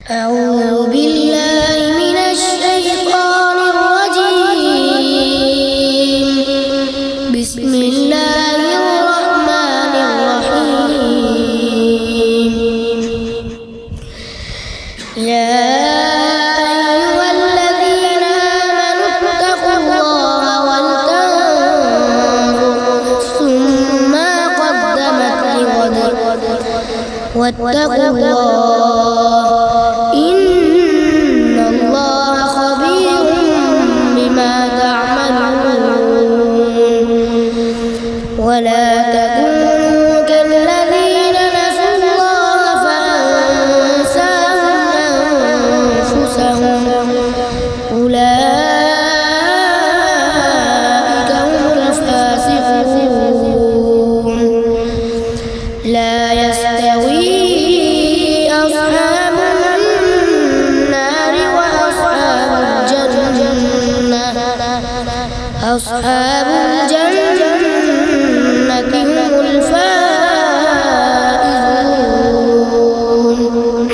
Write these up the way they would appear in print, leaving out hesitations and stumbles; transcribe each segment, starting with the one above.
أعوذ بالله من الشيطان الرجيم. بسم الله الرحمن الرحيم. يا أيها الذين آمنوا اتقوا الله ولتنظر نفس ما قدمت لغد واتقوا الله إن الله خبير بما تعملون. ولا تكونوا كالذين نسوا الله فأنساهم أنفسهم أولئك هم الفاسقون. لا يستوي أصحاب النار وأصحاب الجنة. أصحاب الجنة هم الفائزون.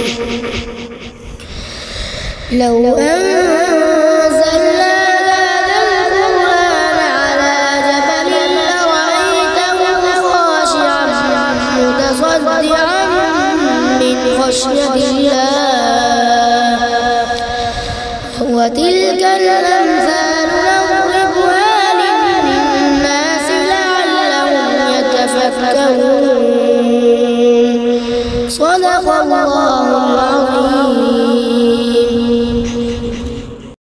لو أنزلنا هذا القرآن على جبل لرأيته خاشعا متصدعا من خشية